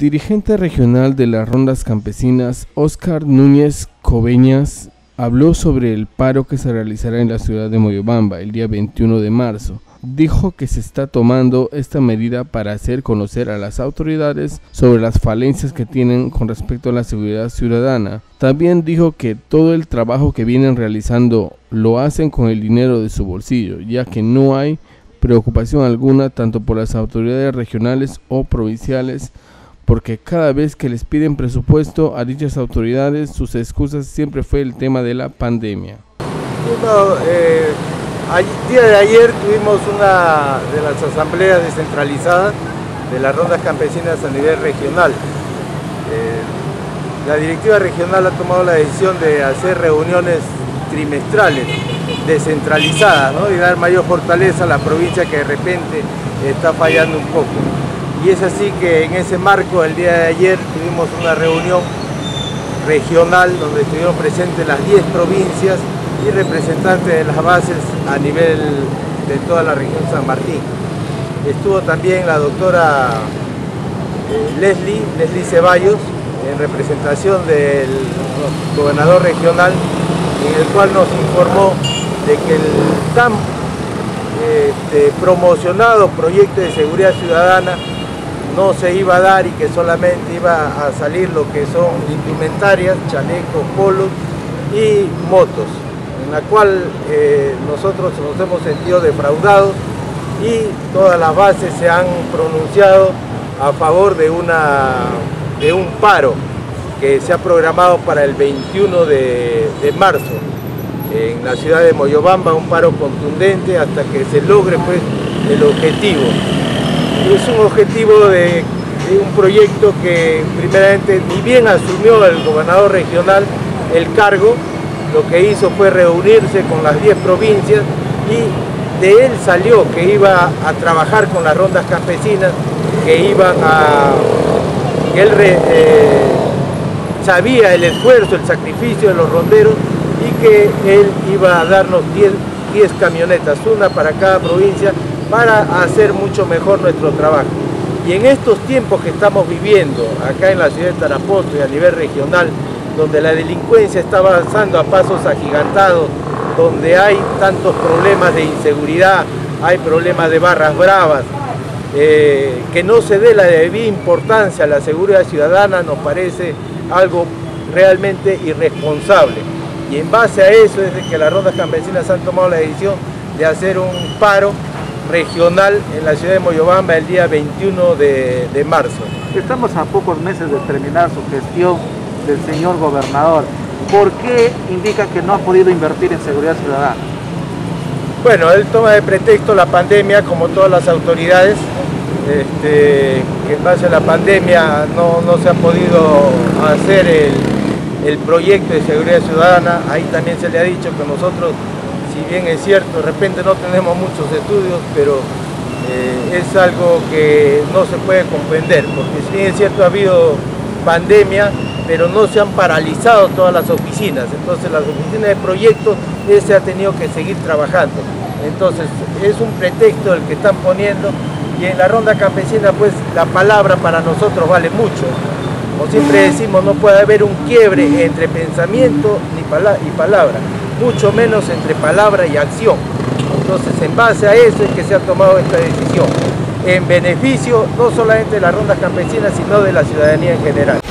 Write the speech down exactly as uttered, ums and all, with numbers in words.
dirigente regional de las Rondas Campesinas, Óscar Núñez Coveñas, habló sobre el paro que se realizará en la ciudad de Moyobamba el día veintiuno de marzo. Dijo que se está tomando esta medida para hacer conocer a las autoridades sobre las falencias que tienen con respecto a la seguridad ciudadana. También dijo que todo el trabajo que vienen realizando lo hacen con el dinero de su bolsillo, ya que no hay preocupación alguna tanto por las autoridades regionales o provinciales, porque cada vez que les piden presupuesto a dichas autoridades, sus excusas siempre fue el tema de la pandemia. Bueno, eh, el día de ayer tuvimos una de las asambleas descentralizadas de las rondas campesinas a nivel regional. Eh, la directiva regional ha tomado la decisión de hacer reuniones trimestrales descentralizadas, ¿no? Y dar mayor fortaleza a la provincia que de repente está fallando un poco. Y es así que en ese marco, el día de ayer, tuvimos una reunión regional donde estuvieron presentes las diez provincias y representantes de las bases a nivel de toda la región San Martín. Estuvo también la doctora eh, Leslie, Leslie Ceballos, en representación del gobernador regional, en el cual nos informó de que el tan eh, promocionado proyecto de seguridad ciudadana no se iba a dar y que solamente iba a salir lo que son indumentarias, chalecos, polos y motos, en la cual eh, nosotros nos hemos sentido defraudados y todas las bases se han pronunciado a favor de, una, de un paro que se ha programado para el veintiuno de marzo en la ciudad de Moyobamba, un paro contundente hasta que se logre pues, el objetivo. Es un objetivo de, de un proyecto que primeramente ni bien asumió el gobernador regional el cargo, lo que hizo fue reunirse con las diez provincias y de él salió que iba a trabajar con las rondas campesinas, que iban a... que él eh, sabía el esfuerzo, el sacrificio de los ronderos y que él iba a darnos diez camionetas, una para cada provincia, para hacer mucho mejor nuestro trabajo. Y en estos tiempos que estamos viviendo acá en la ciudad de Tarapoto y a nivel regional, donde la delincuencia está avanzando a pasos agigantados, donde hay tantos problemas de inseguridad, hay problemas de barras bravas, eh, que no se dé la debida importancia a la seguridad ciudadana nos parece algo realmente irresponsable. Y en base a eso es de que las rondas campesinas han tomado la decisión de hacer un paro regional en la ciudad de Moyobamba el día veintiuno de marzo. Estamos a pocos meses de terminar su gestión del señor gobernador. ¿Por qué indica que no ha podido invertir en seguridad ciudadana? Bueno, él toma de pretexto la pandemia, como todas las autoridades, este, que en base a la pandemia no, no se ha podido hacer el, el proyecto de seguridad ciudadana. Ahí también se le ha dicho que nosotros, si bien es cierto, de repente no tenemos muchos estudios, pero eh, es algo que no se puede comprender, porque si bien es cierto ha habido pandemia, pero no se han paralizado todas las oficinas, entonces las oficinas de proyectos se ha tenido que seguir trabajando, entonces es un pretexto el que están poniendo, y en la ronda campesina pues la palabra para nosotros vale mucho. Como siempre decimos, no puede haber un quiebre entre pensamiento ni pala y palabra, mucho menos entre palabra y acción. Entonces, en base a eso es que se ha tomado esta decisión, en beneficio no solamente de las rondas campesinas, sino de la ciudadanía en general.